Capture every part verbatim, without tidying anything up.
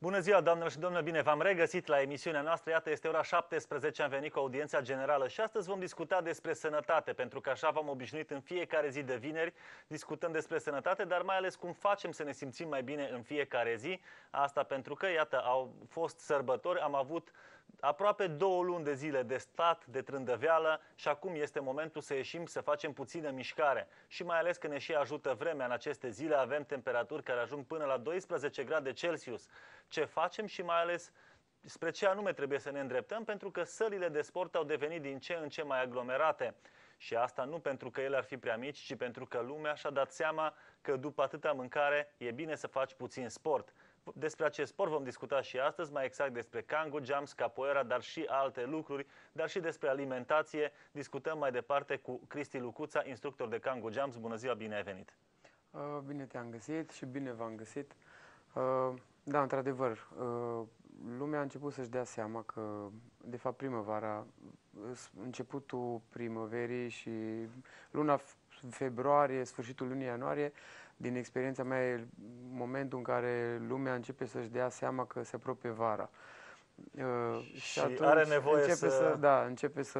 Bună ziua, doamnelor și domnilor, bine v-am regăsit la emisiunea noastră. Iată, este ora șaptesprezece, am venit cu audiența generală și astăzi vom discuta despre sănătate, pentru că așa v-am obișnuit în fiecare zi de vineri, discutăm despre sănătate, dar mai ales cum facem să ne simțim mai bine în fiecare zi. Asta pentru că, iată, au fost sărbători, am avut aproape două luni de zile de stat, de trândăveală și acum este momentul să ieșim, să facem puțină mișcare. Și mai ales că ne și ajută vremea în aceste zile, avem temperaturi care ajung până la doisprezece grade Celsius. Ce facem și mai ales spre ce anume trebuie să ne îndreptăm, pentru că sălile de sport au devenit din ce în ce mai aglomerate. Și asta nu pentru că ele ar fi prea mici, ci pentru că lumea și-a dat seama că după atâta mâncare e bine să faci puțin sport. Despre acest sport vom discuta și astăzi, mai exact despre Kangoo Jumps, capoeira, dar și alte lucruri, dar și despre alimentație. Discutăm mai departe cu Cristi Lucuța, instructor de Kangoo Jumps. Bună ziua, bine ai venit! Bine te-am găsit și bine v-am găsit. Da, într-adevăr, lumea a început să-și dea seama că, de fapt, primăvara, începutul primăverii și luna februarie, sfârșitul lunii ianuarie, din experiența mea, e momentul în care lumea începe să-și dea seama că se apropie vara. Și, și atunci are nevoie începe să... să... Da, începe să...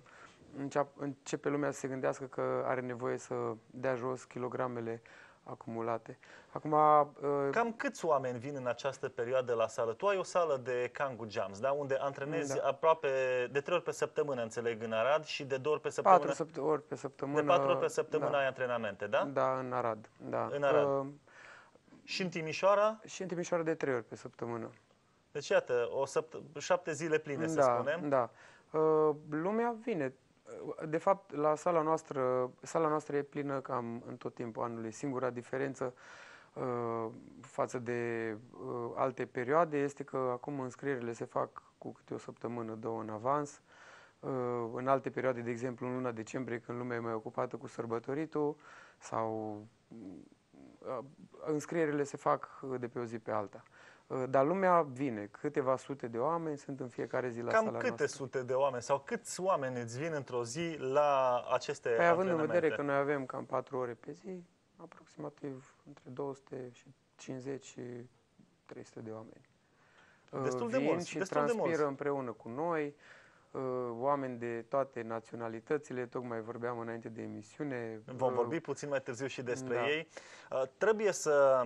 Începe lumea să se gândească că are nevoie să dea jos kilogramele acumulate. Acum, cam câți oameni vin în această perioadă la sală? Tu ai o sală de Kangoo Jumps, da? Unde antrenezi da. aproape de trei ori pe săptămână, înțeleg, în Arad și de două ori pe săptămână. Patru ori pe săptămână. De patru ori pe săptămână da. ai antrenamente, da? Da, în Arad. Da. În Arad. Uh, și în Timișoara? Și în Timișoara de trei ori pe săptămână. Deci, iată, o săpt... șapte zile pline, da, să spunem. Da. Uh, lumea vine. De fapt, la sala noastră, sala noastră e plină cam în tot timpul anului. Singura diferență uh, față de uh, alte perioade este că acum înscrierile se fac cu câte o săptămână, două în avans. Uh, în alte perioade, de exemplu în luna decembrie, când lumea e mai ocupată cu sărbătoritul, sau uh, înscrierile se fac de pe o zi pe alta. Dar lumea vine, câteva sute de oameni sunt în fiecare zi la Cam sala câte noastră. sute de oameni sau câți oameni îți vin într-o zi la aceste păi, antrenamente? Având în vedere că noi avem cam patru ore pe zi, aproximativ între două sute cincizeci și trei sute de oameni. Destul vin de mulți, și destul transpiră de mulți. împreună cu noi, oameni de toate naționalitățile, tocmai vorbeam înainte de emisiune. Vom vorbi puțin mai târziu și despre da. ei. Trebuie să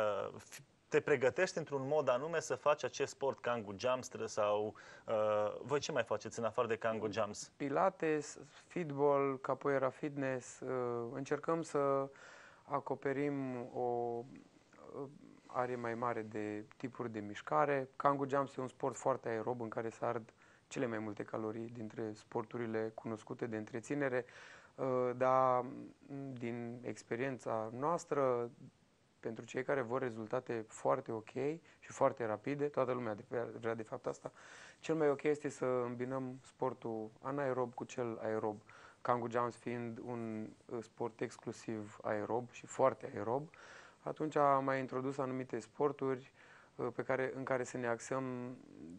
te pregătești într-un mod anume să faci acest sport Kangoo Jumps sau uh, voi ce mai faceți în afară de Kangoo Jumps? Pilates, fitball, capoeira fitness. Uh, încercăm să acoperim o arie mai mare de tipuri de mișcare. Kangoo Jumps e un sport foarte aerob în care se ard cele mai multe calorii dintre sporturile cunoscute de întreținere, uh, dar din experiența noastră, pentru cei care vor rezultate foarte ok și foarte rapide, toată lumea vrea de fapt asta, cel mai ok este să îmbinăm sportul anaerob cu cel aerob. Kangoo Jumps fiind un sport exclusiv aerob și foarte aerob, atunci am mai introdus anumite sporturi pe care, în care să ne axăm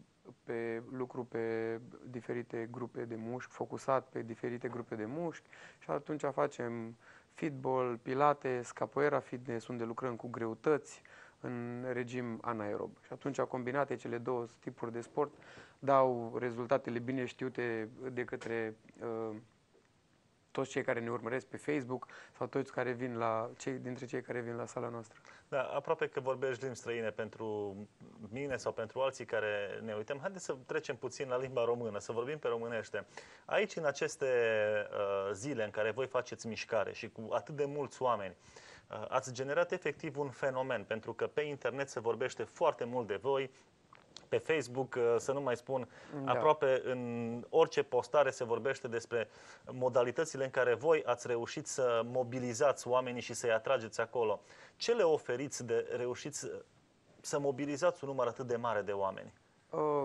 pe lucru pe diferite grupe de mușchi, focusat pe diferite grupe de mușchi și atunci facem fitball, pilates, capoeira fitness, unde lucrăm cu greutăți în regim anaerob. Și atunci, combinate cele două tipuri de sport, dau rezultatele bine știute de către uh, toți cei care ne urmăresc pe Facebook sau toți care vin la, cei, dintre cei care vin la sala noastră. Da, aproape că vorbești limbi străine pentru mine sau pentru alții care ne uităm. Haideți să trecem puțin la limba română, să vorbim pe românește. Aici, în aceste uh, zile în care voi faceți mișcare și cu atât de mulți oameni, uh, ați generat efectiv un fenomen, pentru că pe internet se vorbește foarte mult de voi, pe Facebook, să nu mai spun, da. aproape în orice postare se vorbește despre modalitățile în care voi ați reușit să mobilizați oamenii și să-i atrageți acolo. Ce le oferiți de reușiți să mobilizați un număr atât de mare de oameni? Uh,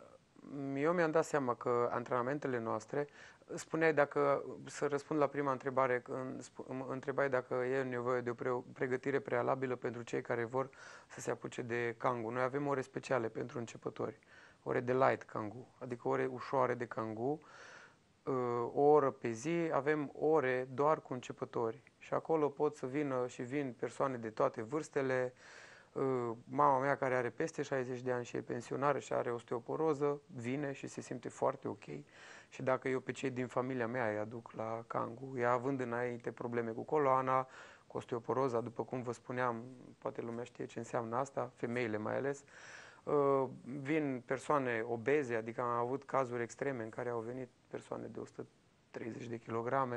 eu mi-am dat seama că antrenamentele noastre, spuneai dacă, să răspund la prima întrebare, întrebai dacă e nevoie de o pregătire prealabilă pentru cei care vor să se apuce de Kangoo. Noi avem ore speciale pentru începători, ore de light Kangoo, adică ore ușoare de Kangoo, o oră pe zi, avem ore doar cu începători și acolo pot să vină și vin persoane de toate vârstele, Mama mea, care are peste șaizeci de ani și e pensionară și are osteoporoză, vine și se simte foarte ok. Și dacă eu pe cei din familia mea îi aduc la Kangoo, ea având înainte probleme cu coloana, cu osteoporoza, după cum vă spuneam, poate lumea știe ce înseamnă asta, femeile mai ales, vin persoane obeze, adică am avut cazuri extreme în care au venit persoane de o sută treizeci de kilograme,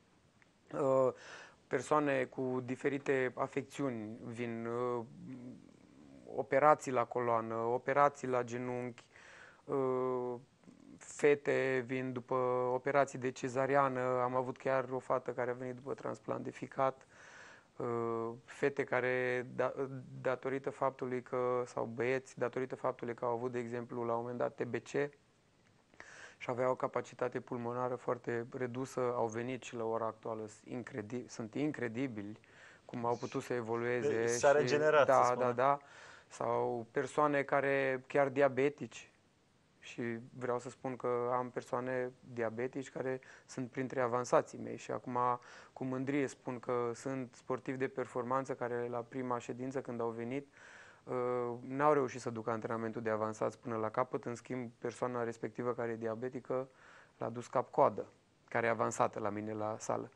persoane cu diferite afecțiuni vin, operații la coloană, operații la genunchi, fete vin după operații de cezariană, am avut chiar o fată care a venit după transplant de ficat, fete care, datorită faptului că, sau băieți, datorită faptului că au avut, de exemplu, la un moment dat T B C și aveau o capacitate pulmonară foarte redusă, au venit și la ora actuală incredibil, sunt incredibili cum au putut să evolueze. S-a regenerat, da, să spunem. da, da. Sau persoane care chiar diabetici. Și vreau să spun că am persoane diabetici care sunt printre avansații mei și acum cu mândrie spun că sunt sportivi de performanță care la prima ședință când au venit n-au reușit să ducă antrenamentul de avansați până la capăt, în schimb persoana respectivă care e diabetică l-a dus cap-coadă, care e avansată la mine la sală.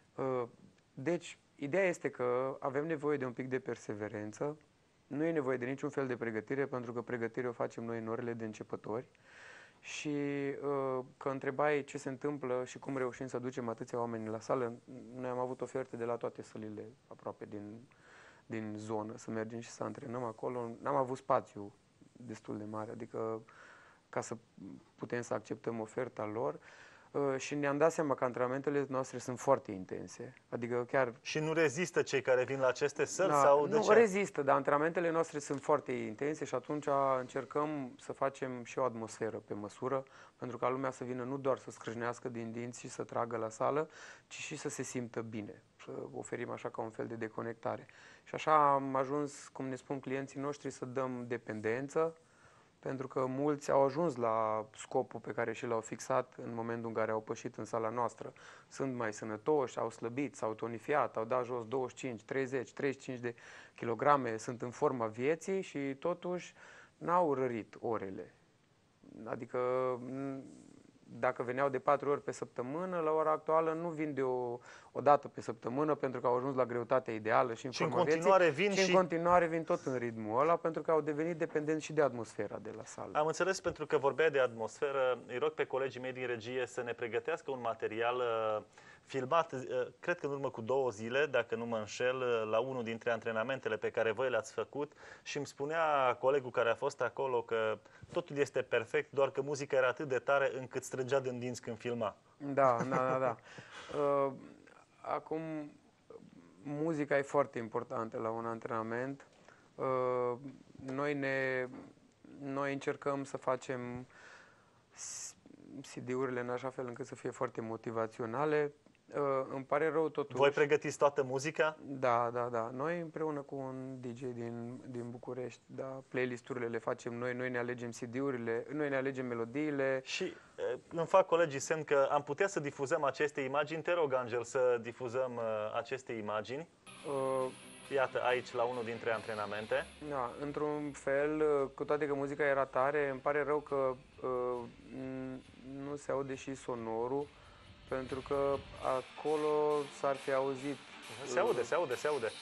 Deci, ideea este că avem nevoie de un pic de perseverență, nu e nevoie de niciun fel de pregătire, pentru că pregătirea o facem noi în orele de începători și că întrebai ce se întâmplă și cum reușim să ducem atâția oameni la sală, noi am avut oferte de la toate sălile aproape din din zonă, să mergem și să antrenăm acolo. N-am avut spațiu destul de mare, adică ca să putem să acceptăm oferta lor. Și ne-am dat seama că antrenamentele noastre sunt foarte intense. Adică chiar... Și nu rezistă cei care vin la aceste săli? Da, sau de nu ce? rezistă, dar antrenamentele noastre sunt foarte intense și atunci încercăm să facem și o atmosferă pe măsură, pentru ca lumea să vină nu doar să scrâșnească din dinți și să tragă la sală, ci și să se simtă bine, să oferim așa ca un fel de deconectare. Și așa am ajuns, cum ne spun clienții noștri, să dăm dependență, pentru că mulți au ajuns la scopul pe care și l-au fixat în momentul în care au pășit în sala noastră. Sunt mai sănătoși, au slăbit, s-au tonifiat, au dat jos douăzeci și cinci, treizeci, treizeci și cinci de kilograme, sunt în forma vieții și totuși n-au rărit orele. Adică dacă veneau de patru ori pe săptămână, la ora actuală nu vin de o, o dată pe săptămână pentru că au ajuns la greutatea ideală și în și forma în continuare vieții, vin și, și în continuare vin tot în ritmul ăla pentru că au devenit dependenți și de atmosfera de la sală. Am înțeles, pentru că vorbea de atmosferă, îi rog pe colegii mei din regie să ne pregătească un material uh, filmat, uh, cred că în urmă cu două zile, dacă nu mă înșel, uh, la unul dintre antrenamentele pe care voi le-ați făcut și îmi spunea colegul care a fost acolo că totul este perfect, doar că muzica era atât de tare încât strângea din dinți când filma. Da, da, da, da. Uh, acum, muzica e foarte importantă la un antrenament. Uh, noi, ne, noi încercăm să facem C D-urile în așa fel încât să fie foarte motivaționale. Uh, îmi pare rău totuși. Voi pregătiți toată muzica? Da, da, da. Noi împreună cu un D J din, din București, da, playlisturile le facem noi, noi ne alegem C D-urile, noi ne alegem melodiile. Și uh, îmi fac colegii semn că am putea să difuzăm aceste imagini. Te rog, Angel, să difuzăm uh, aceste imagini. Uh, Iată, aici, la unul dintre antrenamente. Da, într-un fel, cu toate că muzica era tare, îmi pare rău că uh, nu se aude și sonorul, pentru că acolo s-ar fi auzit. Se aude, se aude, se aude.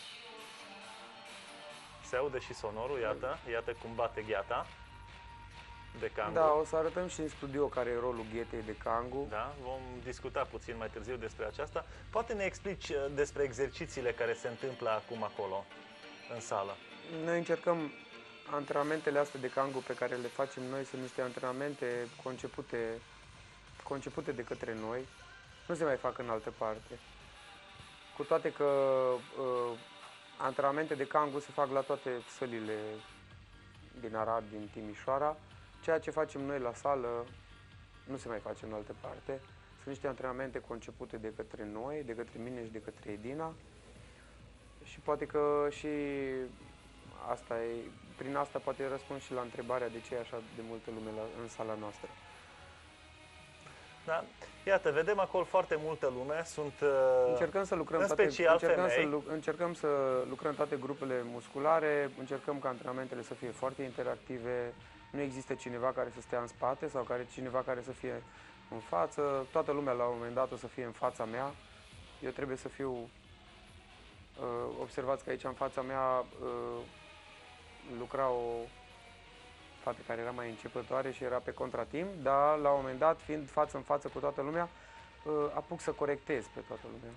Se aude și sonorul, iată, iată cum bate gheata de Kangoo. Da, o să arătăm și în studio care e rolul ghetei de Kangoo. Da, vom discuta puțin mai târziu despre aceasta. Poate ne explici despre exercițiile care se întâmplă acum acolo, în sală. Noi încercăm, antrenamentele astea de Kangoo pe care le facem noi sunt niște antrenamente concepute, concepute de către noi. Nu se mai fac în altă parte. Cu toate că uh, antrenamente de Kangoo se fac la toate sălile din Arad, din Timișoara. Ceea ce facem noi la sală nu se mai face în altă parte. Sunt niște antrenamente concepute de către noi, de către mine și de către Edina. Și poate că și asta e, prin asta poate răspund și la întrebarea de ce e așa de multă lume la, în sala noastră. Da? Iată, vedem acolo foarte multă lume, sunt uh, Încercăm să lucrăm în toate, special încercăm să, femei. lu- încercăm să lucrăm toate grupele musculare, încercăm ca antrenamentele să fie foarte interactive. Nu există cineva care să stea în spate sau care cineva care să fie în față. Toată lumea la un moment dat o să fie în fața mea. Eu trebuie să fiu... Uh, observați că aici în fața mea uh, lucra o fată care era mai începătoare și era pe contratimp, dar la un moment dat, fiind față în față cu toată lumea, uh, apuc să corectez pe toată lumea.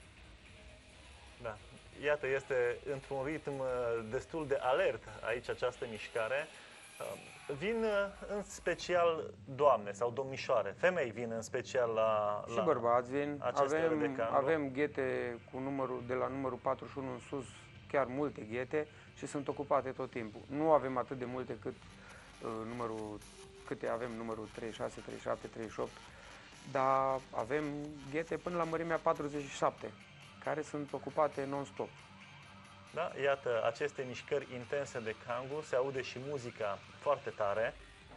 Da. Iată, este într-un ritm uh, destul de alert aici această mișcare. Uh, Vin uh, în special doamne sau domnișoare, femei vin în special la, Și la bărbați vin, aceste ore de avem, cango. avem ghete cu numărul, de la numărul patruzeci și unu în sus, chiar multe ghete și sunt ocupate tot timpul. Nu avem atât de multe cât uh, numărul, câte avem numărul treizeci și șase, treizeci și șapte, treizeci și opt, dar avem ghete până la mărimea patruzeci și șapte, care sunt ocupate non-stop. Da? Iată, aceste mișcări intense de cangu, se aude și muzica foarte tare.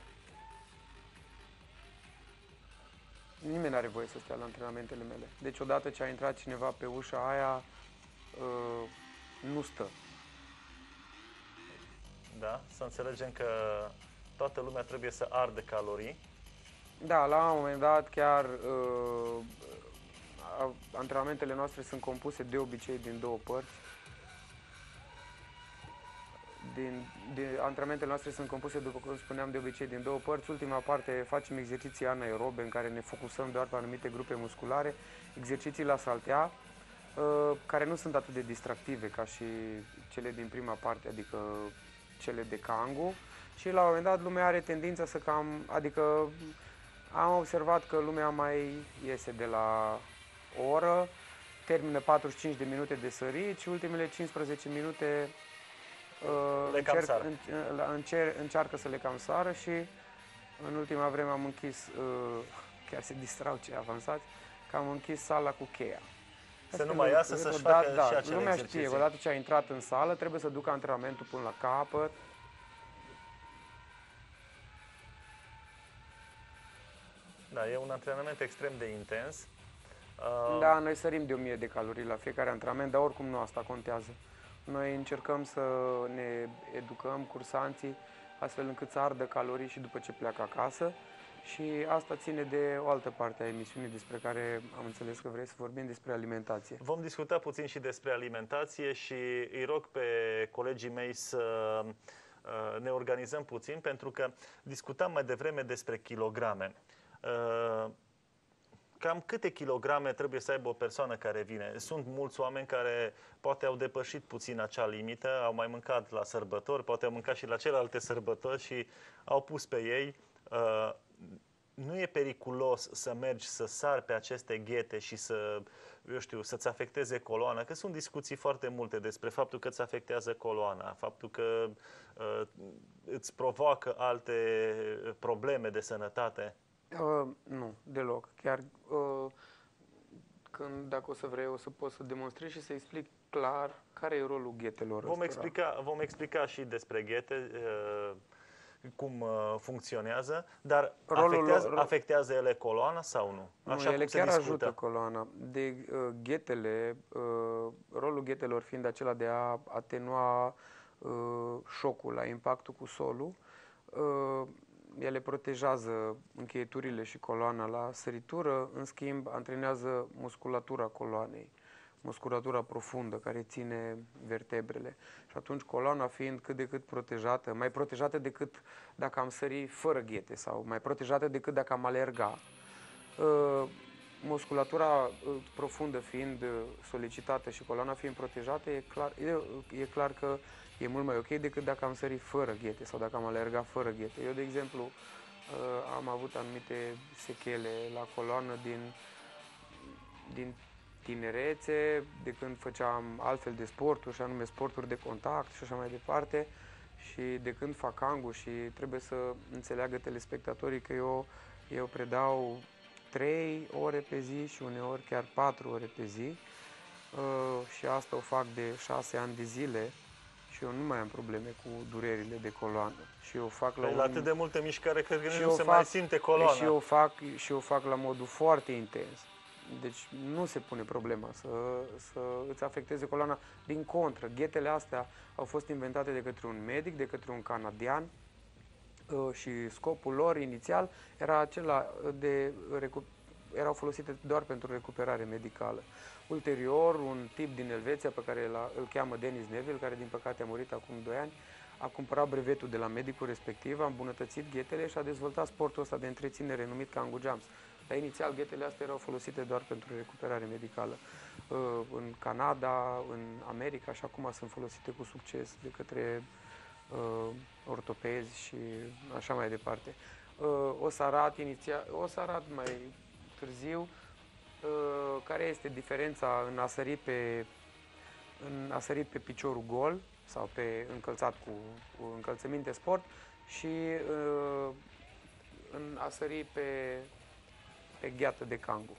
Nimeni nu are voie să stea la antrenamentele mele. Deci odată ce a intrat cineva pe ușa aia, uh, nu stă. Da? Să înțelegem că toată lumea trebuie să ardă calorii. Da, la un moment dat chiar uh, a- antrenamentele noastre sunt compuse de obicei din două părți. Din, de, antrenamentele noastre sunt compuse, după cum spuneam, de obicei din două părți. Ultima parte facem exerciții anaerobe în care ne focusăm doar pe anumite grupe musculare, exerciții la saltea, uh, care nu sunt atât de distractive ca și cele din prima parte, adică cele de cangu. Și la un moment dat lumea are tendința să cam, adică am observat că lumea mai iese de la o oră, termină patruzeci și cinci de minute de sărit și ultimele cincisprezece minute uh, Le cam încerc, sară. în, la- încer, încearcă să le cam sară și în ultima vreme am închis, uh, chiar se distrau cei avansați, că am închis sala cu cheia. Să Asta nu e mai lucru- iasă să-și da, facă da, și acele lumea exerciții. știe, odată ce a intrat în sală, trebuie să ducă antrenamentul până la capăt. Da, e un antrenament extrem de intens. Uh, Da, noi sărim de o mie de calorii la fiecare antrenament, dar oricum nu asta contează. Noi încercăm să ne educăm cursanții astfel încât să ardă calorii și după ce pleacă acasă. Și asta ține de o altă parte a emisiunii despre care am înțeles că vrei să vorbim, despre alimentație. Vom discuta puțin și despre alimentație și îi rog pe colegii mei să uh, ne organizăm puțin, pentru că discutam mai devreme despre kilograme. Uh, Cam câte kilograme trebuie să aibă o persoană care vine? Sunt mulți oameni care poate au depășit puțin acea limită, au mai mâncat la sărbători, poate au mâncat și la celelalte sărbători și au pus pe ei. Uh, nu e periculos să mergi să sari pe aceste ghete și să, eu știu, să-ți afecteze coloana? Că sunt discuții foarte multe despre faptul că îți afectează coloana, faptul că uh, îți provoacă alte probleme de sănătate. Uh, nu, deloc. Chiar uh, când, dacă o să vrei, o să pot să demonstrez și să explic clar care e rolul ghetelor Vom ăstora. explica, vom explica și despre ghete, uh, cum uh, funcționează, dar Rolul afectează, lor- afectează ele coloana sau nu? Nu, Așa ele cum se chiar discută. ajută coloana. De uh, ghetele, uh, rolul ghetelor fiind acela de a atenua uh, șocul la impactul cu solul, uh, ele protejează încheieturile și coloana la săritură, în schimb antrenează musculatura coloanei, musculatura profundă care ține vertebrele. Și atunci coloana fiind cât de cât protejată, mai protejată decât dacă am sări fără ghete sau mai protejată decât dacă am alerga. Uh, musculatura uh, profundă fiind uh, solicitată și coloana fiind protejată, e clar, e, e clar că e mult mai ok decât dacă am sărit fără ghete sau dacă am alergat fără ghete. Eu, de exemplu, uh, am avut anumite sechele la coloană din, din tinerețe, de când făceam altfel de sporturi, și anume sporturi de contact și așa mai departe, și de când fac cangu și trebuie să înțeleagă telespectatorii că eu, eu predau trei ore pe zi și uneori chiar patru ore pe zi uh, și asta o fac de șase ani de zile și și eu nu mai am probleme cu durerile de coloană. Și eu fac la, Păi, un... la atât de multă mișcare, cred că nici și nu eu se fac, mai simte coloana. Și eu, fac, și eu fac la modul foarte intens. Deci nu se pune problema să, să îți afecteze coloana. Din contră, ghetele astea au fost inventate de către un medic, de către un canadian, și scopul lor inițial era acela de recu- erau folosite doar pentru recuperare medicală. Ulterior, un tip din Elveția pe care îl cheamă Dennis Neville, care din păcate a murit acum doi ani, a cumpărat brevetul de la medicul respectiv, a îmbunătățit ghetele și a dezvoltat sportul ăsta de întreținere numit Kangoo Jumps. Dar inițial ghetele astea erau folosite doar pentru recuperare medicală. În Canada, în America și acum sunt folosite cu succes de către uh, ortopezi și așa mai departe. Uh, o să arat inițial, o să arat mai târziu uh, care este diferența în a sări pe în a sări pe piciorul gol sau pe încălțat cu, cu încălțăminte sport și uh, în a sări pe pe gheată de Kangoo.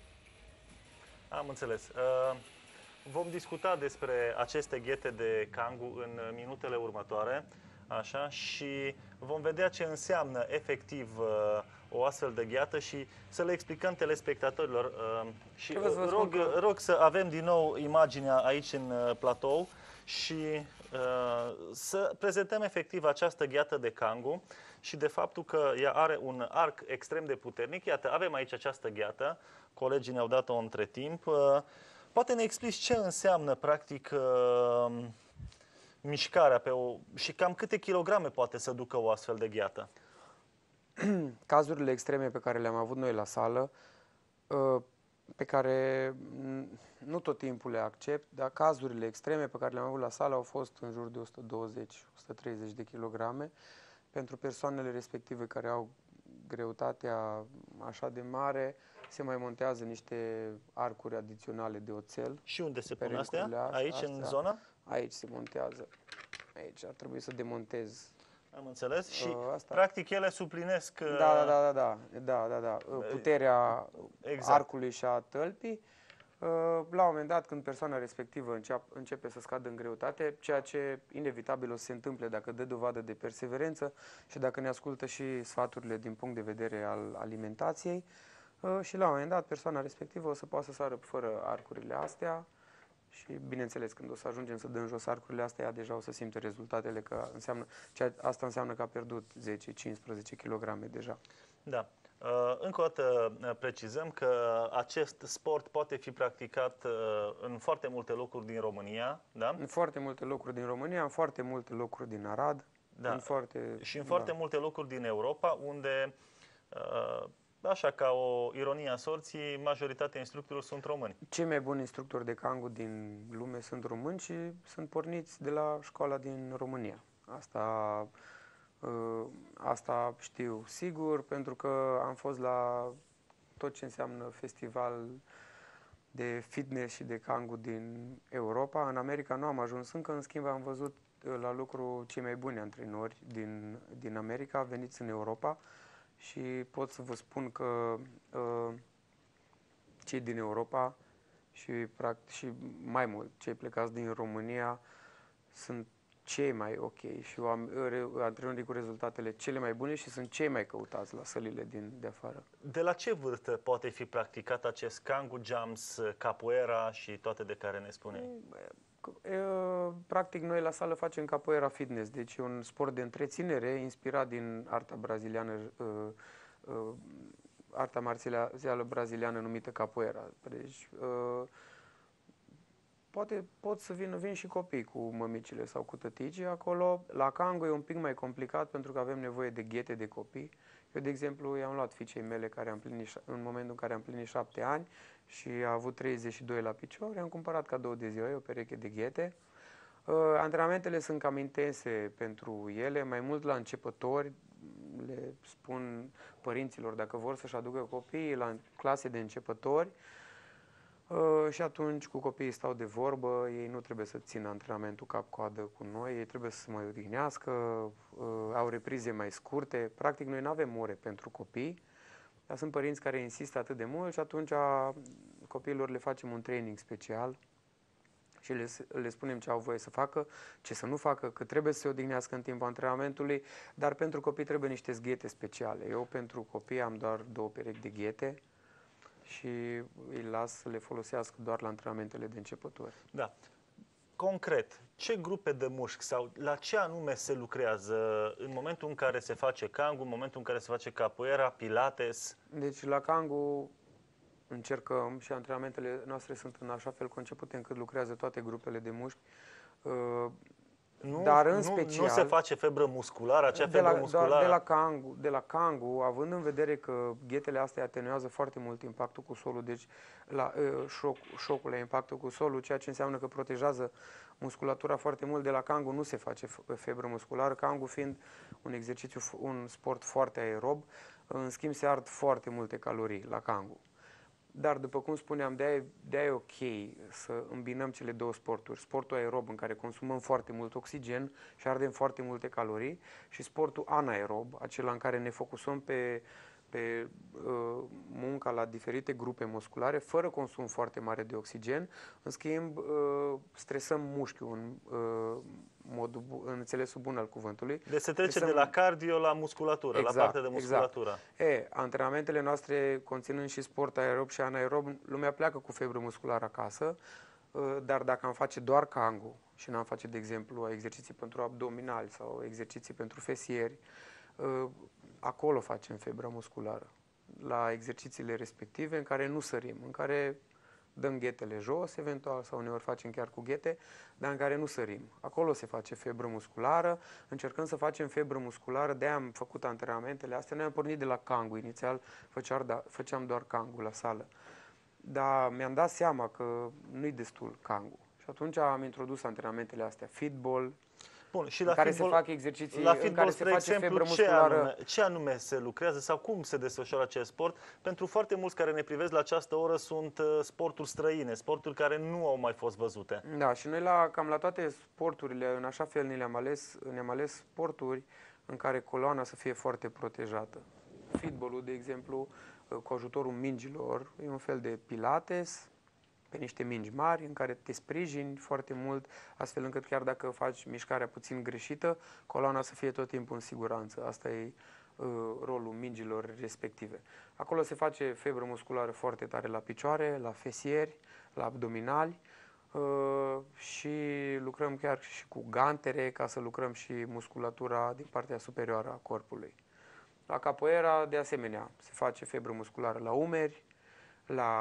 Am înțeles. Uh, vom discuta despre aceste ghete de Kangoo în minutele următoare, așa, și vom vedea ce înseamnă efectiv uh, o astfel de gheată și să le explicăm telespectatorilor. Uh, și uh, rog, că... rog să avem din nou imaginea aici în uh, platou și uh, să prezentăm efectiv această gheată de Kangoo și de faptul că ea are un arc extrem de puternic. Iată, avem aici această gheată, colegii ne-au dat-o între timp. Uh, poate ne explici ce înseamnă practic uh, mișcarea pe o... și cam câte kilograme poate să ducă o astfel de gheată? Cazurile extreme pe care le-am avut noi la sală, pe care nu tot timpul le accept, dar cazurile extreme pe care le-am avut la sală au fost în jur de o sută douăzeci - o sută treizeci de kilograme. Pentru persoanele respective care au greutatea așa de mare, se mai montează niște arcuri adiționale de oțel. Și unde se pun astea? Aici, astea, în zona? Aici se montează. Aici ar trebui să demontez. Am înțeles. Și, uh, asta. practic, ele suplinesc... Uh... Da, da, da, da, da, da, da. Puterea exact. arcului și a tălpii. Uh, la un moment dat, când persoana respectivă înceap, începe să scadă în greutate, ceea ce inevitabil o să se întâmple dacă dă dovadă de perseverență și dacă ne ascultă și sfaturile din punct de vedere al alimentației, uh, și la un moment dat persoana respectivă o să poată să sară fără arcurile astea. Și bineînțeles, când o să ajungem să dăm jos arcurile astea, ea deja o să simte rezultatele, că înseamnă, ceea, asta înseamnă că a pierdut zece - cincisprezece kilograme deja. Da. Încă o dată precizăm că acest sport poate fi practicat în foarte multe locuri din România, da? În foarte multe locuri din România, în foarte multe locuri din Arad, da. în foarte, și în foarte da. multe locuri din Europa, unde, așa ca o ironie a sorții, majoritatea instructorilor sunt români. Cei mai buni instructori de Kangoo din lume sunt români și sunt porniți de la școala din România. Asta, asta știu sigur, pentru că am fost la tot ce înseamnă festival de fitness și de Kangoo din Europa. În America nu am ajuns încă, în schimb am văzut la lucru cei mai buni antrenori din, din America veniți în Europa. Și pot să vă spun că uh, cei din Europa și, practic, și mai mult, cei plecați din România sunt cei mai ok și antrenorii cu rezultatele cele mai bune și sunt cei mai căutați la sălile din, de afară. De la ce vârstă poate fi practicat acest Kangoo Jumps, capoeira și toate de care ne spuneai? Practic noi la sală facem capoeira fitness, deci e un sport de întreținere inspirat din arta braziliană, arta marțială braziliană numită capoeira. Deci, poate pot să vină, vin și copii cu mămicile sau cu tăticii acolo. La Kangoo e un pic mai complicat pentru că avem nevoie de ghete de copii. Eu, de exemplu, i-am luat fiicei mele care am plinit, în momentul în care am plinit șapte ani și a avut treizeci și doi la picior, i-am cumpărat cadou de ziua ei o pereche de ghete. Uh, antrenamentele sunt cam intense pentru ele, mai mult la începători. Le spun părinților dacă vor să-și aducă copiii la clase de începători, Uh, și atunci cu copiii stau de vorbă, ei nu trebuie să țină antrenamentul cap-coadă cu noi, ei trebuie să se mai odihnească, uh, au reprize mai scurte. Practic noi nu avem ore pentru copii, dar sunt părinți care insistă atât de mult și atunci copiilor le facem un training special și le, le spunem ce au voie să facă, ce să nu facă, că trebuie să se odihnească în timpul antrenamentului, dar pentru copii trebuie niște zghete speciale. Eu pentru copii am doar două perechi de ghete și îi las să le folosească doar la antrenamentele de începători. Da. Concret, ce grupe de mușchi sau la ce anume se lucrează în momentul în care se face Kangoo, în momentul în care se face capoeira, pilates? Deci la Kangoo încercăm și antrenamentele noastre sunt în așa fel concepute încât lucrează toate grupele de mușchi. Nu, Dar în nu, special, nu se face febră musculară, acea de febră la, musculară? doar de la Kangoo, de la Kangoo, având în vedere că ghetele astea atenuează foarte mult impactul cu solul, deci la uh, șoc, șocul la impactul cu solul, ceea ce înseamnă că protejează musculatura foarte mult. De la Kangoo nu se face febră musculară, Kangoo fiind un exercițiu, un sport foarte aerob, în schimb se ard foarte multe calorii la Kangoo. Dar, după cum spuneam, de-aia, de-aia e ok să îmbinăm cele două sporturi. Sportul aerob, în care consumăm foarte mult oxigen și ardem foarte multe calorii, și sportul anaerob, acela în care ne focusăm pe, pe uh, munca la diferite grupe musculare, fără consum foarte mare de oxigen. În schimb, uh, stresăm mușchiul în, uh, modul, în înțelesul bun al cuvântului. Deci se trece Stresăm... de la cardio la musculatură, exact, la partea de musculatură. Exact. E, antrenamentele noastre, conținând și sport aerob și anaerob, lumea pleacă cu febră musculară acasă, dar dacă am face doar Kangoo și n-am face, de exemplu, exerciții pentru abdominali sau exerciții pentru fesieri, acolo facem febră musculară. La exercițiile respective în care nu sărim, în care dăm ghetele jos, eventual, sau uneori facem chiar cu ghete, dar în care nu sărim. Acolo se face febră musculară, încercăm să facem febră musculară, de-aia am făcut antrenamentele astea. Noi am pornit de la Kangoo, inițial făceam, da, făceam doar Kangoo la sală. Dar mi-am dat seama că nu-i destul Kangoo. Și atunci am introdus antrenamentele astea, fitball, Bun, și în la care fitball, se fac exerciții, la în fitball, care se spre face exemplu, febră ce musculară. anume, ce anume se lucrează sau cum se desfășoară acest sport? Pentru foarte mulți care ne privesc la această oră sunt uh, sporturi străine, sporturi care nu au mai fost văzute. Da, și noi la, cam la toate sporturile, în așa fel, ne le-am ales, ne-am ales sporturi în care coloana să fie foarte protejată. Fitballul, de exemplu, cu ajutorul mingilor, e un fel de pilates, pe niște mingi mari, în care te sprijini foarte mult, astfel încât chiar dacă faci mișcarea puțin greșită, coloana să fie tot timpul în siguranță. Asta e uh, rolul mingilor respective. Acolo se face febră musculară foarte tare la picioare, la fesieri, la abdominali, uh, și lucrăm chiar și cu gantere, ca să lucrăm și musculatura din partea superioară a corpului. La capoeira, de asemenea, se face febră musculară la umeri, la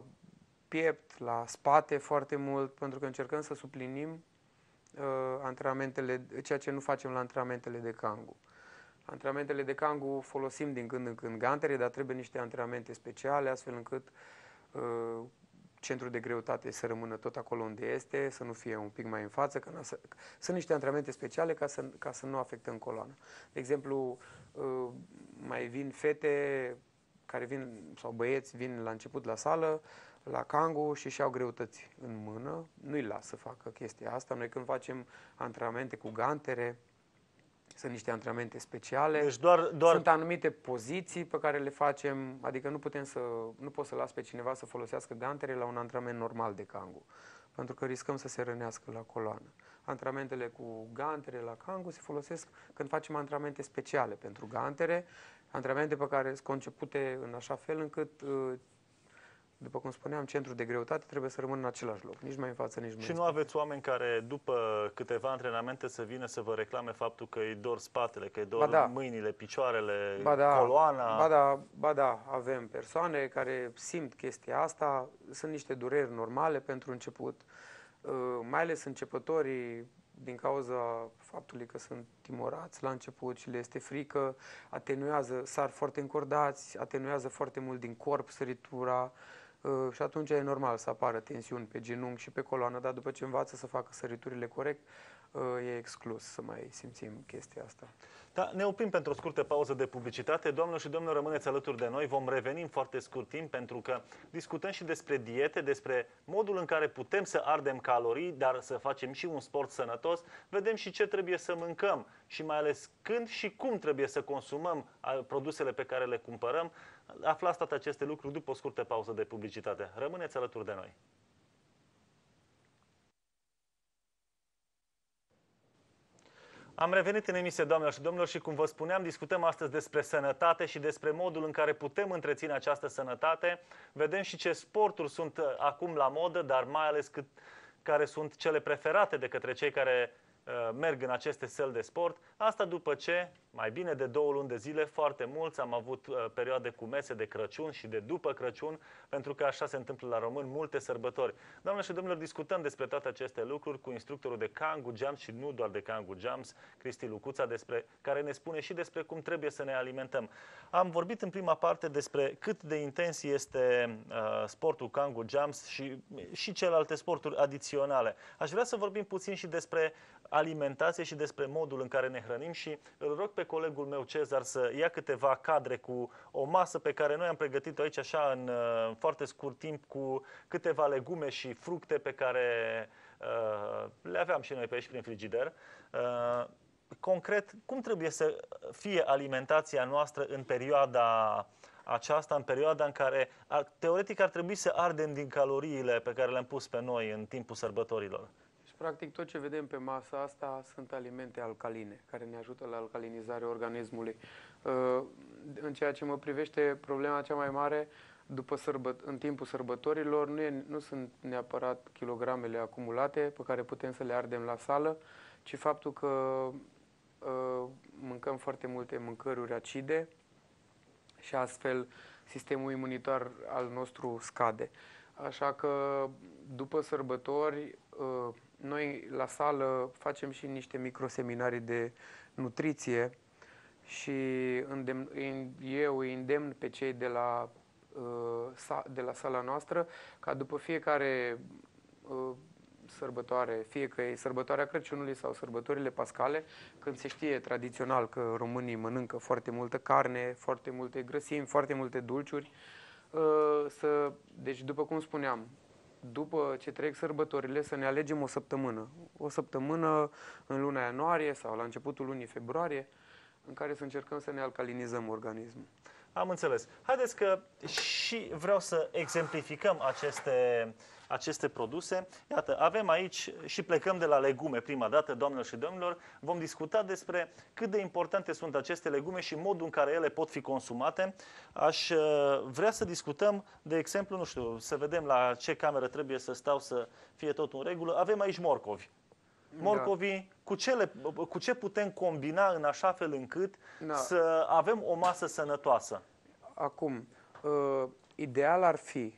piept, la spate foarte mult, pentru că încercăm să suplinim uh, antrenamentele, ceea ce nu facem la antrenamentele de Kangoo. Antrenamentele de Kangoo folosim din când în când gantere, dar trebuie niște antrenamente speciale, astfel încât uh, centrul de greutate să rămână tot acolo unde este, să nu fie un pic mai în față, că să, sunt niște antrenamente speciale ca să, ca să nu afectăm coloana. De exemplu, uh, mai vin fete care vin, sau băieți vin la început la sală, la Kangoo și și-au greutăți în mână, nu-i las să facă chestia asta. Noi când facem antrenamente cu gantere, sunt niște antrenamente speciale, Deci doar, doar... sunt anumite poziții pe care le facem, adică nu putem să, nu pot să las pe cineva să folosească gantere la un antrenament normal de Kangoo, pentru că riscăm să se rănească la coloană. Antrenamentele cu gantere la Kangoo se folosesc când facem antrenamente speciale pentru gantere, antrenamente pe care sunt concepute în așa fel încât, după cum spuneam, centrul de greutate trebuie să rămână în același loc, nici mai în față, nici mai Și în nu spate. aveți oameni care, după câteva antrenamente, să vină să vă reclame faptul că îi dor spatele, că îi dor Ba da. mâinile, picioarele, Ba da, coloana? ba da, ba da, avem persoane care simt chestia asta, sunt niște dureri normale pentru început, uh, mai ales începătorii, din cauza faptului că sunt timorați la început și le este frică, atenuează, sar foarte încordați, atenuează foarte mult din corp săritura, uh, și atunci e normal să apară tensiuni pe genunchi și pe coloană, dar după ce învață să facă săriturile corect, uh, e exclus să mai simțim chestia asta. Da, ne oprim pentru o scurtă pauză de publicitate. Doamnelor și domnilor, rămâneți alături de noi. Vom reveni în foarte scurt timp pentru că discutăm și despre diete, despre modul în care putem să ardem calorii, dar să facem și un sport sănătos. Vedem și ce trebuie să mâncăm și mai ales când și cum trebuie să consumăm produsele pe care le cumpărăm. Aflați toate aceste lucruri după o scurtă pauză de publicitate. Rămâneți alături de noi. Am revenit în emisie, doamnelor și domnilor, și cum vă spuneam, discutăm astăzi despre sănătate și despre modul în care putem întreține această sănătate. Vedem și ce sporturi sunt acum la modă, dar mai ales cât, care sunt cele preferate de către cei care uh, merg în aceste săli de sport. Asta după ce, mai bine de două luni de zile, foarte mulți am avut uh, perioade cu mese de Crăciun și de după Crăciun, pentru că așa se întâmplă la români, multe sărbători. Doamnelor și domnilor, discutăm despre toate aceste lucruri cu instructorul de Kangoo Jumps și nu doar de Kangoo Jumps, Cristi Lucuța, despre care ne spune și despre cum trebuie să ne alimentăm. Am vorbit în prima parte despre cât de intens este uh, sportul Kangoo Jumps și, și celelalte sporturi adiționale. Aș vrea să vorbim puțin și despre alimentație și despre modul în care ne hrănim și îl rog pe colegul meu Cezar să ia câteva cadre cu o masă pe care noi am pregătit-o aici așa în uh, foarte scurt timp, cu câteva legume și fructe pe care uh, le aveam și noi pe aici prin frigider. Uh, concret, cum trebuie să fie alimentația noastră în perioada aceasta, în perioada în care teoretic ar trebui să ardem din caloriile pe care le-am pus pe noi în timpul sărbătorilor? Practic, tot ce vedem pe masa asta sunt alimente alcaline, care ne ajută la alcalinizarea organismului. În ceea ce mă privește, problema cea mai mare după sărbăt în timpul sărbătorilor nu, e, nu sunt neapărat kilogramele acumulate pe care putem să le ardem la sală, ci faptul că uh, mâncăm foarte multe mâncăruri acide și astfel sistemul imunitar al nostru scade. Așa că după sărbători, uh, noi la sală facem și niște microseminarii de nutriție și îndemn, eu îi îndemn pe cei de la, de la sala noastră ca după fiecare sărbătoare, fie că e sărbătoarea Crăciunului sau sărbătorile pascale, când se știe tradițional că românii mănâncă foarte multă carne, foarte multe grăsimi, foarte multe dulciuri, să, deci după cum spuneam, după ce trec sărbătorile, să ne alegem o săptămână. O săptămână în luna ianuarie sau la începutul lunii februarie, în care să încercăm să ne alcalinizăm organismul. Am înțeles. Haideți că și vreau să exemplificăm aceste, aceste produse. Iată, avem aici și plecăm de la legume prima dată, doamnelor și domnilor. Vom discuta despre cât de importante sunt aceste legume și modul în care ele pot fi consumate. Aș vrea să discutăm, de exemplu, nu știu, să vedem la ce cameră trebuie să stau să fie tot în regulă. Avem aici morcovi. Morcovii, da. cu, ce le, cu ce putem combina în așa fel încât da. să avem o masă sănătoasă? Acum, uh, ideal ar fi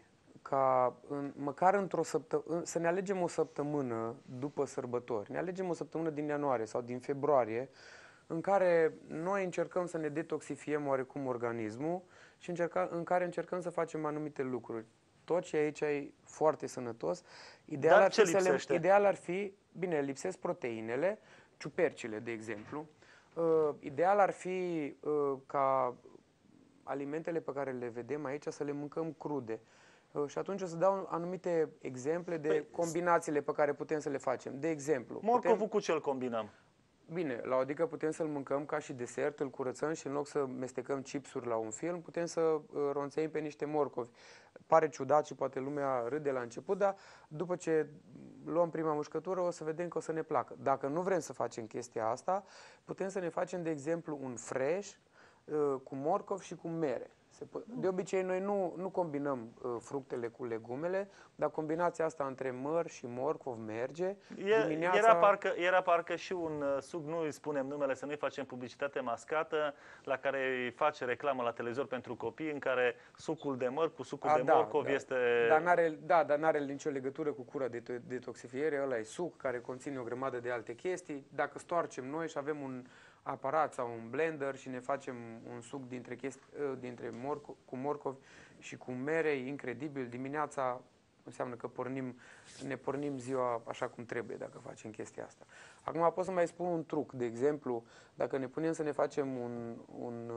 ca în, măcar într-o săptămână, să ne alegem o săptămână după sărbători, ne alegem o săptămână din ianuarie sau din februarie, în care noi încercăm să ne detoxifiem oarecum organismul și încerca, în care încercăm să facem anumite lucruri. Tot ce aici e foarte sănătos. Ideal, ar fi, să le, ideal ar fi, bine, lipsesc proteinele, ciupercile, de exemplu. Uh, ideal ar fi uh, ca alimentele pe care le vedem aici să le mâncăm crude. Uh, și atunci o să dau anumite exemple de păi, combinațiile pe care putem să le facem. De exemplu, morcovul putem... cu ce îl combinăm? Bine, la o adică putem să-l mâncăm ca și desert, îl curățăm și în loc să mestecăm chipsuri la un film, putem să uh, ronțăim pe niște morcovi. Pare ciudat și poate lumea râde la început, dar după ce luăm prima mușcătură o să vedem că o să ne placă. Dacă nu vrem să facem chestia asta, putem să ne facem, de exemplu, un fresh uh, cu morcov și cu mere. De obicei, noi nu, nu combinăm uh, fructele cu legumele, dar combinația asta între măr și morcov merge. E, Dimineața... era, parcă, era parcă și un uh, suc, nu îi spunem numele, să nu-i facem publicitate mascată, la care îi face reclamă la televizor pentru copii, în care sucul de măr cu sucul A, de da, morcov da. este... Dar n-are, da, dar n-are nicio legătură cu cura de detoxifiere, ăla e suc care conține o grămadă de alte chestii. Dacă stoarcem noi și avem un aparat sau un blender și ne facem un suc dintre, chesti, dintre morco, cu morcovi și cu mere, e incredibil. Dimineața înseamnă că pornim, ne pornim ziua așa cum trebuie dacă facem chestia asta. Acum pot să mai spun un truc. De exemplu, dacă ne punem să ne facem un... un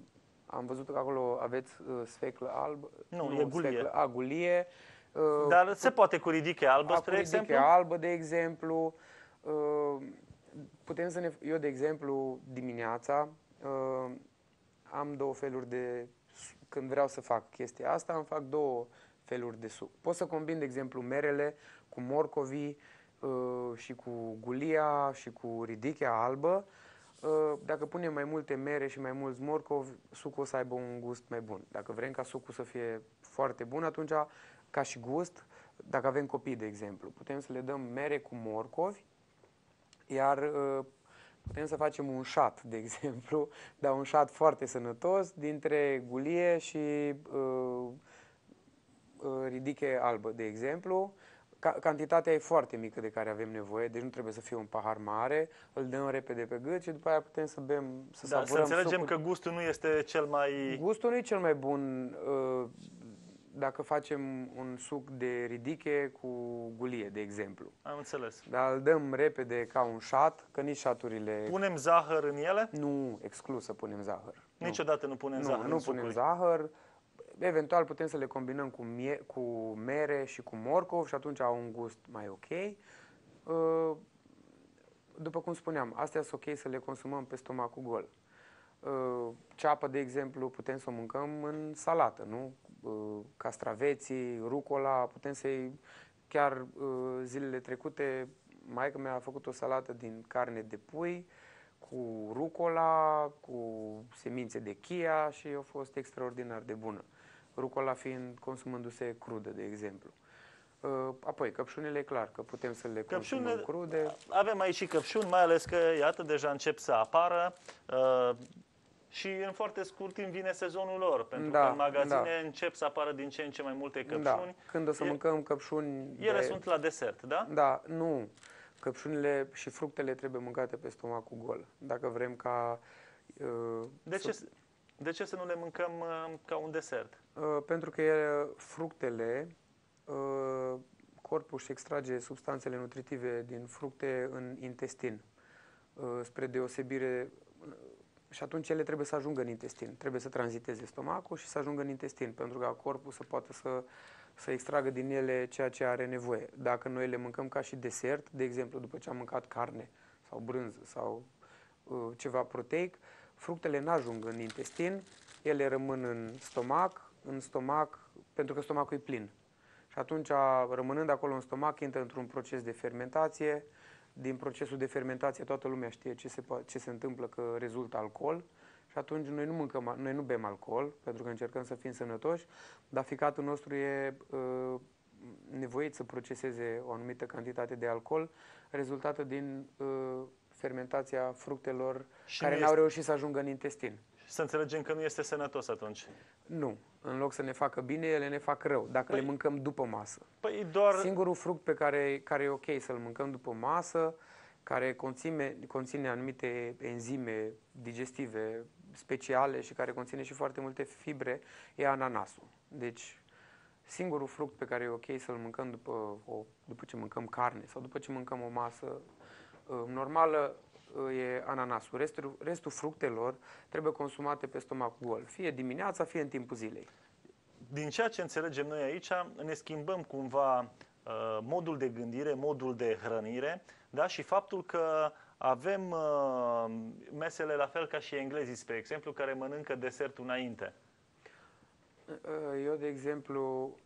am văzut că acolo aveți sfeclă albă. Nu, nu e gulie. Sfeclă, a, gulie. Dar se poate cu ridiche albă, spre exemplu? Cu ridiche albă, de exemplu. Putem să ne... Eu, de exemplu, dimineața uh, am două feluri de... Când vreau să fac chestia asta, îmi fac două feluri de suc. Pot să combin, de exemplu, merele cu morcovii, și cu gulia și cu ridichea albă. Dacă punem mai multe mere și mai mulți morcovi, sucul o să aibă un gust mai bun. Dacă vrem ca sucul să fie foarte bun, atunci, ca și gust, dacă avem copii, de exemplu, putem să le dăm mere cu morcovi, iar putem să facem un șat, de exemplu, dar un șat foarte sănătos, dintre gulie și uh, uh, ridiche albă, de exemplu. Cantitatea e foarte mică de care avem nevoie, deci nu trebuie să fie un pahar mare, îl dăm repede pe gât și după aia putem să bem, să Da, să savurăm înțelegem sucul. că gustul nu este cel mai... Gustul nu e cel mai bun uh, dacă facem un suc de ridiche cu gulie, de exemplu. Am înțeles. Dar îl dăm repede ca un șat, că nici șaturile... Punem zahăr în ele? Nu, exclus să punem zahăr. Niciodată nu punem nu, zahăr nu în punem sucuri. zahăr. Eventual putem să le combinăm cu, mie, cu mere și cu morcov și atunci au un gust mai ok. Uh, După cum spuneam, astea sunt ok să le consumăm pe stomacul gol. Uh, Ceapă, de exemplu, putem să o mâncăm în salată, nu? Uh, Castraveții, rucola, putem să-i... Chiar uh, zilele trecute, maică mea a făcut o salată din carne de pui, cu rucola, cu semințe de chia și a fost extraordinar de bună. Rucola fiind consumându-se crudă, de exemplu. Apoi, căpșunile, clar că putem să le consumăm Căpșunile, crude. avem aici și căpșuni, mai ales că, iată, deja încep să apară uh, și în foarte scurt timp vine sezonul lor, pentru Da, că în magazine da. încep să apară din ce în ce mai multe căpșuni. Da. Când o să E- mâncăm căpșuni... Ele de... sunt la desert, da? Da, nu. Căpșunile și fructele trebuie mâncate pe stomacul gol. Dacă vrem ca... Uh, De să- ce, s- de ce să nu le mâncăm uh, ca un desert? Uh, pentru că ele, fructele, uh, corpul își extrage substanțele nutritive din fructe în intestin, uh, spre deosebire, uh, și atunci ele trebuie să ajungă în intestin, trebuie să tranziteze stomacul și să ajungă în intestin, pentru ca corpul să poată să, să extragă din ele ceea ce are nevoie. Dacă noi le mâncăm ca și desert, de exemplu, după ce am mâncat carne sau brânză sau uh, ceva proteic, fructele n-ajung în intestin, ele rămân în stomac, în stomac, pentru că stomacul e plin. Și atunci, rămânând acolo în stomac, intră într-un proces de fermentație. Din procesul de fermentație toată lumea știe ce se, po- ce se întâmplă, că rezultă alcool. Și atunci noi nu mâncăm, noi nu bem alcool, pentru că încercăm să fim sănătoși, dar ficatul nostru e uh, nevoit să proceseze o anumită cantitate de alcool, rezultată din uh, fermentația fructelor Și care nu n-au este- reușit să ajungă în intestin. Să înțelegem că nu este sănătos atunci. Nu. În loc să ne facă bine, ele ne fac rău, dacă Păi- le mâncăm după masă. Păi doar... Singurul fruct pe care, care e ok să-l mâncăm după masă, care conține, conține anumite enzime digestive speciale și care conține și foarte multe fibre, e ananasul. Deci, singurul fruct pe care e ok să-l mâncăm după, o, după ce mâncăm carne sau după ce mâncăm o masă uh, normală, uh, e ananasul. Restul, restul fructelor trebuie consumate pe stomacul gol, fie dimineața, fie în timpul zilei. Din ceea ce înțelegem noi aici, ne schimbăm cumva uh, modul de gândire, modul de hrănire, da? Și faptul că avem uh, mesele la fel ca și englezii, spre exemplu, care mănâncă desertul înainte. Eu, de exemplu,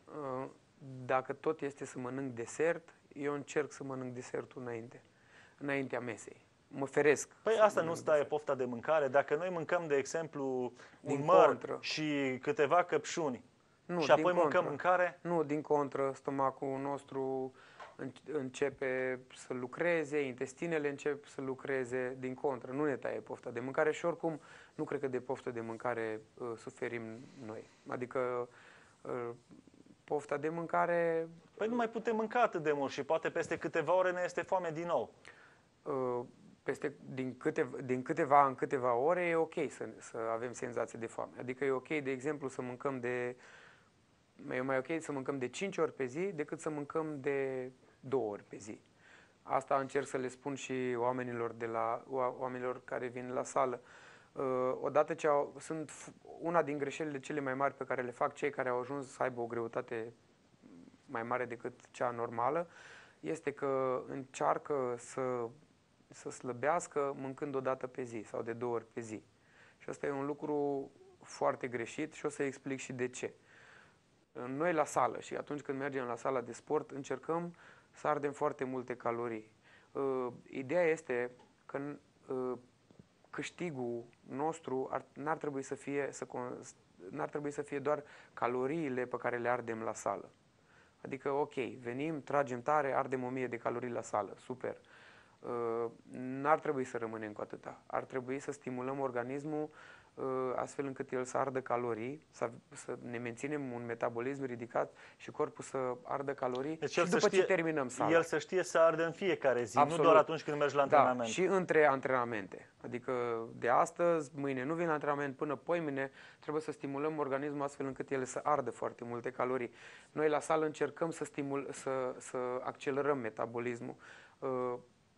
dacă tot este să mănânc desert, eu încerc să mănânc desertul înainte, înaintea mesei. Mă feresc. Păi să asta nu mănânc stai desert. pofta de mâncare. Dacă noi mâncăm, de exemplu, un Din măr contră. și câteva căpșuni Nu, și din apoi mâncăm contră. mâncare, Nu, din contră, stomacul nostru începe să lucreze, intestinele încep să lucreze, din contră, nu ne taie pofta de mâncare și oricum nu cred că de poftă de mâncare uh, suferim noi. Adică uh, pofta de mâncare păi nu mai putem mânca atât de mult și poate peste câteva ore ne este foame din nou. uh, peste, din, câteva, din câteva în câteva ore e ok să, să avem senzație de foame. Adică e ok, de exemplu, să mâncăm de... E mai ok să mâncăm de cinci ori pe zi decât să mâncăm de două ori pe zi. Asta încerc să le spun și oamenilor, de la, oamenilor care vin la sală. Uh, odată ce au, sunt una din greșelile cele mai mari pe care le fac cei care au ajuns să aibă o greutate mai mare decât cea normală, este că încearcă să, să slăbească mâncând o dată pe zi sau de două ori pe zi. Și asta e un lucru foarte greșit și o să explic și de ce. Noi la sală și atunci când mergem la sala de sport încercăm să ardem foarte multe calorii. Uh, ideea este că uh, câștigul nostru ar, n-ar trebui să fie, să, n-ar trebui să fie doar caloriile pe care le ardem la sală. Adică, ok, venim, tragem tare, ardem o mie de calorii la sală, super. Uh, n-ar trebui să rămânem cu atâta. Ar trebui să stimulăm organismul uh, astfel încât el să ardă calorii, să, să ne menținem un metabolism ridicat și corpul să ardă calorii deci și după știe, ce terminăm sala. El să știe să ardă în fiecare zi, Absolut. nu doar atunci când mergi la antrenament. Da, și între antrenamente. Adică de astăzi, mâine nu vin la antrenament, până poimine trebuie să stimulăm organismul astfel încât ele să ardă foarte multe calorii. Noi la sală încercăm să, stimul, să, să accelerăm metabolismul. Uh,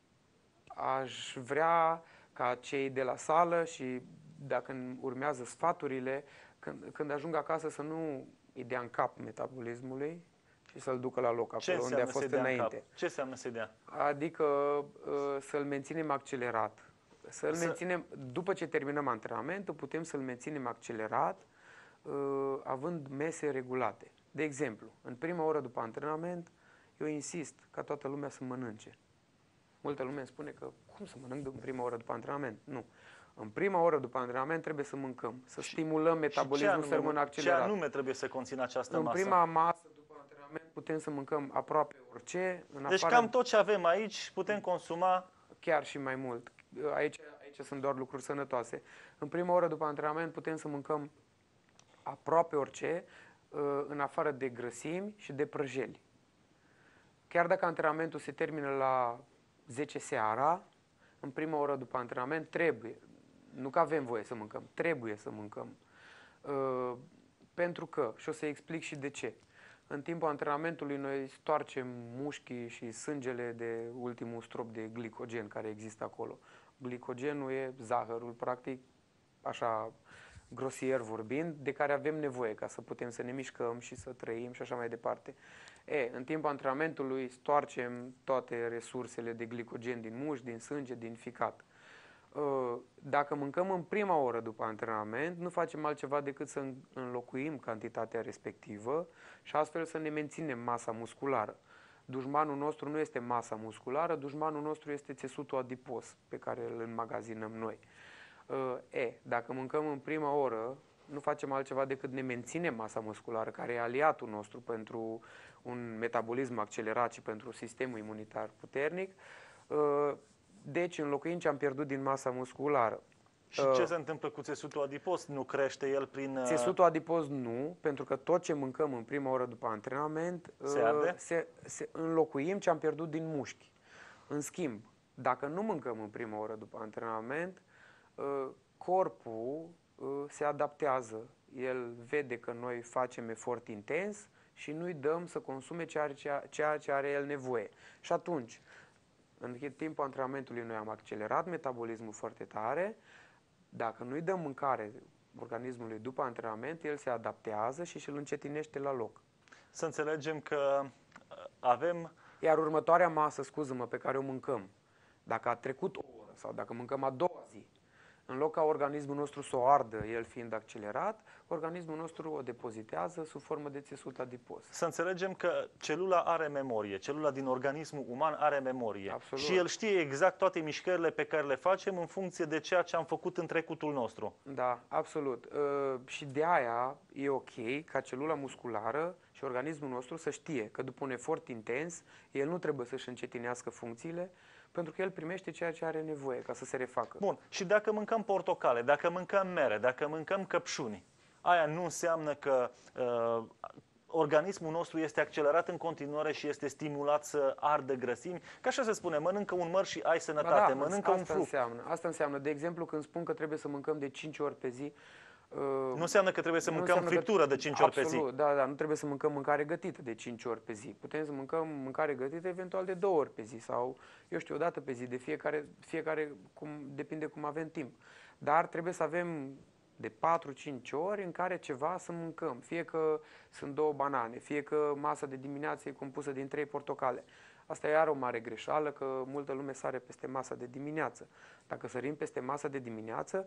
Aș vrea ca cei de la sală și dacă urmează sfaturile, când, când ajung acasă să nu îi dea în cap metabolismului și să-l ducă la loc acolo unde a fost înainte. Ce înseamnă să-i dea? Adică uh, să-l menținem accelerat. Să-l să... menținem, după ce terminăm antrenamentul, putem să-l menținem accelerat, uh, având mese regulate. De exemplu, în prima oră după antrenament, eu insist ca toată lumea să mănânce. Multă lume îmi spune că cum să mănânc în prima oră după antrenament? Nu. În prima oră după antrenament trebuie să mâncăm, să și, stimulăm metabolismul să rămână accelerat. Ce anume trebuie să conțină această în masă? În prima masă după antrenament putem să mâncăm aproape orice. În deci afară, cam tot ce avem aici putem consuma? Chiar și mai mult. Aici, aici sunt doar lucruri sănătoase. În prima oră după antrenament putem să mâncăm aproape orice, în afară de grăsimi și de prăjeli. Chiar dacă antrenamentul se termină la zece seara, în prima oră după antrenament trebuie, nu că avem voie să mâncăm, trebuie să mâncăm. Uh, pentru că, și o să explic și de ce, în timpul antrenamentului noi stoarcem mușchii și sângele de ultimul strop de glicogen care există acolo. Glicogenul e zahărul, practic, așa grosier vorbind, de care avem nevoie ca să putem să ne mișcăm și să trăim și așa mai departe. E, în timpul antrenamentului stoarcem toate resursele de glicogen din mușchi, din sânge, din ficat. Dacă mâncăm în prima oră după antrenament, nu facem altceva decât să înlocuim cantitatea respectivă și astfel să ne menținem masa musculară. Dușmanul nostru nu este masa musculară, dușmanul nostru este țesutul adipos pe care îl înmagazinăm noi. E, dacă mâncăm în prima oră, nu facem altceva decât ne menținem masa musculară, care e aliatul nostru pentru un metabolism accelerat și pentru sistemul imunitar puternic. Deci înlocuim ce am pierdut din masa musculară. Și ce se întâmplă cu țesutul adipos? Nu crește el prin... Țesutul adipos nu, pentru că tot ce mâncăm în prima oră după antrenament, se arde? Se, se înlocuim ce am pierdut din mușchi. În schimb, dacă nu mâncăm în prima oră după antrenament, corpul se adaptează. El vede că noi facem efort intens și nu-i dăm să consume ceea ce are el nevoie. Și atunci, în timpul antrenamentului noi am accelerat metabolismul foarte tare. Dacă nu-i dăm mâncare organismului după antrenament, el se adaptează și și-l încetinește la loc. Să înțelegem că avem... Iar următoarea masă, scuză-mă, pe care o mâncăm, dacă a trecut o oră sau dacă mâncăm a doua zi, în loc ca organismul nostru să o ardă, el fiind accelerat, organismul nostru o depozitează sub formă de țesut adipos. Să înțelegem că celula are memorie, celula din organismul uman are memorie. Absolut. Și el știe exact toate mișcările pe care le facem în funcție de ceea ce am făcut în trecutul nostru. Da, absolut. Uh, și de aia e ok ca celula musculară și organismul nostru să știe că după un efort intens, el nu trebuie să-și încetinească funcțiile, pentru că el primește ceea ce are nevoie ca să se refacă. Bun. Și dacă mâncăm portocale, dacă mâncăm mere, dacă mâncăm căpșuni, aia nu înseamnă că uh, organismul nostru este accelerat în continuare și este stimulat să ardă grăsimi? Că așa se spune, mănâncă un măr și ai sănătate, da, mănâncă asta un fruct. Înseamnă, asta înseamnă, de exemplu, când spun că trebuie să mâncăm de cinci ori pe zi, nu înseamnă că trebuie să mâncăm friptură că, de cinci ori pe zi. Absolut, da, da, nu trebuie să mâncăm mâncare gătită de cinci ori pe zi. Putem să mâncăm mâncare gătită eventual de două ori pe zi sau, eu știu, o dată pe zi, de fiecare, fiecare cum, depinde cum avem timp. Dar trebuie să avem de patru-cinci ori în care ceva să mâncăm. Fie că sunt două banane, fie că masa de dimineață e compusă din trei portocale. Asta e iar o mare greșeală, că multă lume sare peste masa de dimineață. Dacă sărim peste masa de dimineață,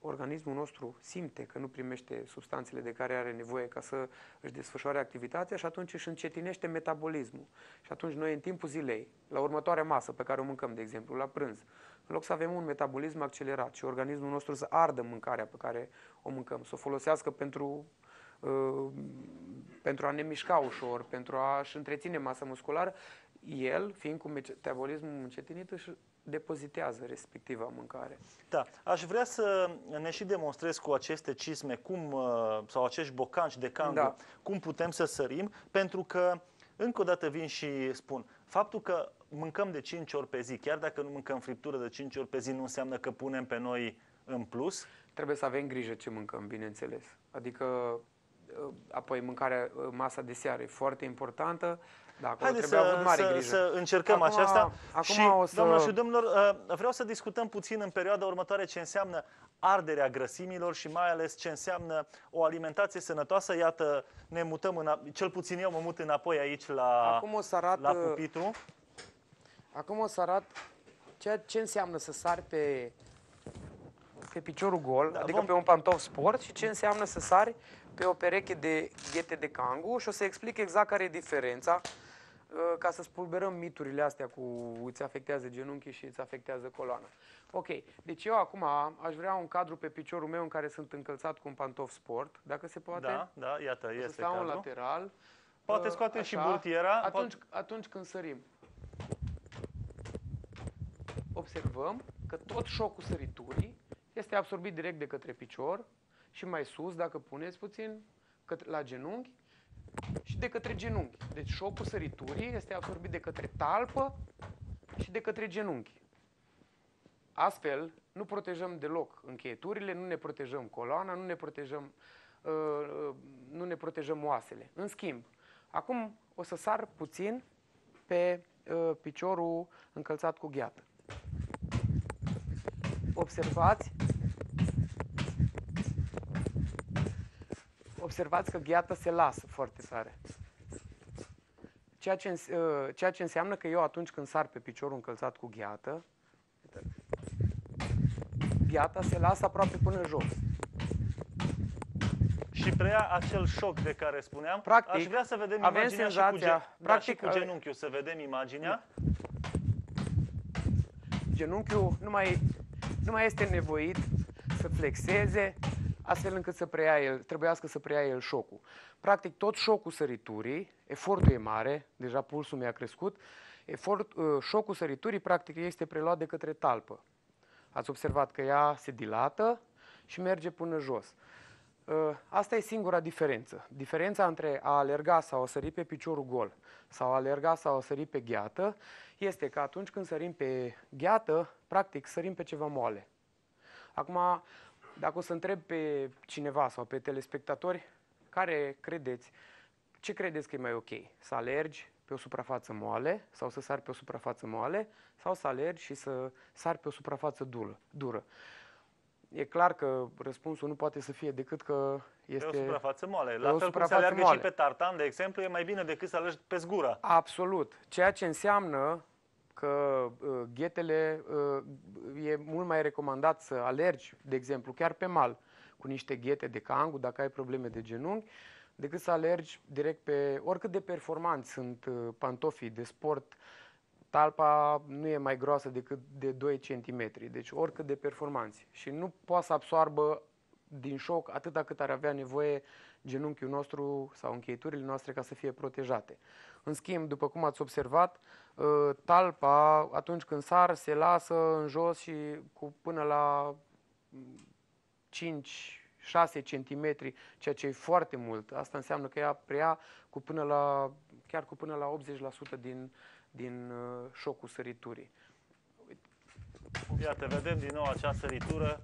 organismul nostru simte că nu primește substanțele de care are nevoie ca să își desfășoare activitatea și atunci își încetinește metabolismul. Și atunci noi în timpul zilei, la următoarea masă pe care o mâncăm, de exemplu, la prânz, în loc să avem un metabolism accelerat și organismul nostru să ardă mâncarea pe care o mâncăm, să o folosească pentru, uh, pentru a ne mișca ușor, pentru a-și întreține masa musculară, el, fiind cu metabolismul încetinit, își depozitează respectiva mâncare. Da, aș vrea să ne și demonstrez cu aceste cisme cum, uh, sau acești bocanci de cangu, Da. cum putem să sărim, pentru că, încă o dată vin și spun, faptul că mâncăm de cinci ori pe zi, chiar dacă nu mâncăm friptură de cinci ori pe zi, nu înseamnă că punem pe noi în plus. Trebuie să avem grijă ce mâncăm, bineînțeles. Adică, uh, apoi mâncarea, uh, masa de seară e foarte importantă, dar acolo Haideți trebuie să, avut mare să, grijă. să încercăm Acum- aceasta. acum și, o să- doamnelor și domnilor, uh, vreau să discutăm puțin în perioada următoare ce înseamnă arderea grăsimilor și mai ales ce înseamnă o alimentație sănătoasă. Iată, ne mutăm, în, cel puțin eu mă mut înapoi aici la, Acum o să arat, la pupitru. acum o să arat ceea ce înseamnă să sari pe, pe piciorul gol, Da, adică vom- pe un pantof sport, și ce înseamnă să sari pe o pereche de ghete de cangu, și o să explic exact care e diferența, uh, ca să spulberăm miturile astea cu îți afectează genunchii și îți afectează coloana. Ok, deci eu acum aș vrea un cadru pe piciorul meu în care sunt încălțat cu un pantof sport, dacă se poate. Da, da, iată, O să este stau în cadrul. lateral. Poate Uh, scoatem și așa. burtiera. Atunci, atunci când sărim, observăm că tot șocul săriturii este absorbit direct de către picior și mai sus, dacă puneți puțin, către, la genunchi și de către genunchi. Deci șocul săriturii este absorbit de către talpă și de către genunchi. Astfel, nu protejăm deloc încheieturile, nu ne protejăm coloana, nu ne protejăm, uh, uh, nu ne protejăm oasele. În schimb, acum o să sar puțin pe uh, piciorul încălțat cu gheată. Observați, observați că gheata se lasă foarte tare. Ceea ce, îns- uh, ceea ce înseamnă că eu atunci când sar pe piciorul încălțat cu gheată, gheata se lasă aproape până jos. Și preia acel șoc de care spuneam. Practic, Aș vrea să vedem avem imaginea și cu, senzația- gen... da, practic, și cu ave- genunchiul, să vedem imaginea. Genunchiul nu mai, nu mai este nevoit să flexeze, astfel încât să preia el, trebuiască să preia el șocul. Practic, tot șocul săriturii, efortul e mare, deja pulsul mi-a crescut, efort, uh, șocul săriturii, practic, este preluat de către talpă. Ați observat că ea se dilată și merge până jos. Uh, Asta e singura diferență. Diferența între a alerga sau a sări pe piciorul gol sau a alerga sau a sări pe gheată este că atunci când sărim pe gheată, practic sărim pe ceva moale. Acum, dacă o să întreb pe cineva sau pe telespectatori, care credeți, ce credeți că e mai ok? Să alergi pe o suprafață moale sau să sari pe o suprafață moale sau să alergi și să sari pe o suprafață dură? dură? E clar că răspunsul nu poate să fie decât că este... Pe o suprafață moale. pe La o fel cum se suprafață aleargă moale. și pe tartan, de exemplu, e mai bine decât să alergi pe zgură. Absolut. Ceea ce înseamnă că uh, ghetele, uh, e mult mai recomandat să alergi, de exemplu, chiar pe mal, cu niște ghete de cangu, dacă ai probleme de genunchi, decât să alergi direct pe... Oricât de performanți sunt uh, pantofii de sport, talpa nu e mai groasă decât de doi centimetri, deci oricât de performanți. Și nu poate să absoarbă din șoc atâta cât ar avea nevoie genunchiul nostru sau încheieturile noastre ca să fie protejate. În schimb, după cum ați observat, uh, talpa, atunci când sar, se lasă în jos și cu până la cinci șase centimetri, ceea ce e foarte mult. Asta înseamnă că ea preia cu până la, chiar cu până la optzeci la sută din, din uh, șocul săriturii. Iată, vedem din nou acea săritură.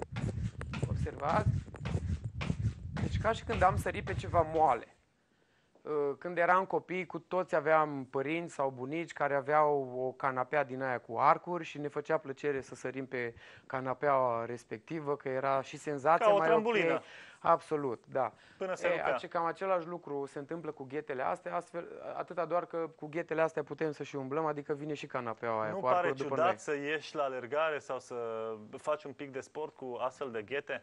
Observați? Deci ca și când am sărit pe ceva moale. Când eram copii, cu toți aveam părinți sau bunici care aveau o canapea din aia cu arcuri și ne făcea plăcere să sărim pe canapeaua respectivă, că era și senzația Ca o mai trambulină. ok. Absolut, da. Până se E, rupea. ace- cam același lucru se întâmplă cu ghetele astea, astfel, atâta doar că cu ghetele astea putem să și umblăm, adică vine și canapeaua aia Nu cu pare arcuri după ciudat noi. să ieși la alergare sau să faci un pic de sport cu astfel de ghete?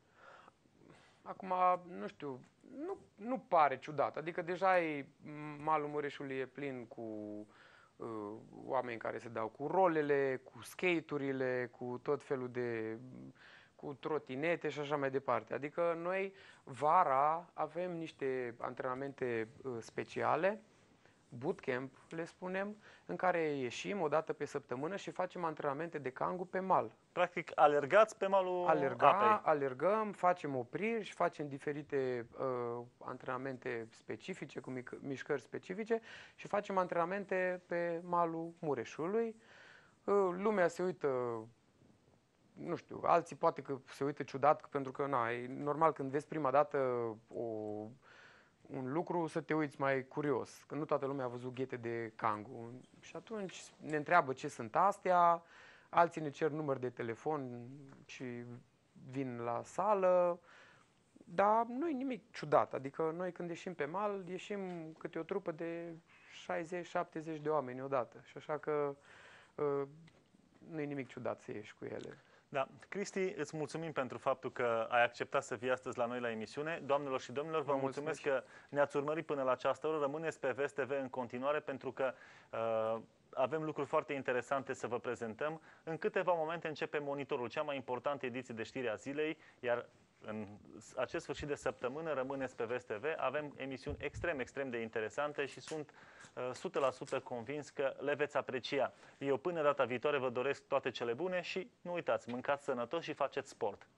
Acum, nu știu, nu, nu pare ciudat. Adică deja e, malul Mureșului e plin cu uh, oameni care se dau cu rolele, cu skate-urile, cu tot felul de... cu trotinete și așa mai departe. Adică noi, vara, avem niște antrenamente uh, speciale, bootcamp le spunem, în care ieșim o dată pe săptămână și facem antrenamente de cangu pe mal. Practic, alergați pe malul Alerga, apei. alergăm, facem opriri și facem diferite uh, antrenamente specifice, cu mic- mișcări specifice și facem antrenamente pe malul Mureșului. Uh, lumea se uită, nu știu, alții poate că se uită ciudat, pentru că na, e normal când vezi prima dată o, un lucru să te uiți mai curios, că nu toată lumea a văzut ghete de cangu. Și atunci ne întreabă ce sunt astea, alții ne cer număr de telefon și vin la sală, dar nu e nimic ciudat. Adică noi când ieșim pe mal, ieșim câte o trupă de șaizeci șaptezeci de oameni odată. Și așa că uh, nu e nimic ciudat să ieși cu ele. Da. Cristi, îți mulțumim pentru faptul că ai acceptat să vii astăzi la noi la emisiune. Doamnelor și domnilor, vă, Vă mulțumesc, mulțumesc. că ne-ați urmărit până la această oră. Rămâneți pe Vest T V în continuare pentru că uh, avem lucruri foarte interesante să vă prezentăm. În câteva momente începe Monitorul, cea mai importantă ediție de știri a zilei, iar în acest sfârșit de săptămână rămâneți pe Vest T V. Avem emisiuni extrem, extrem de interesante și sunt uh, o sută la sută convins că le veți aprecia. Eu până data viitoare vă doresc toate cele bune și nu uitați, mâncați sănătos și faceți sport.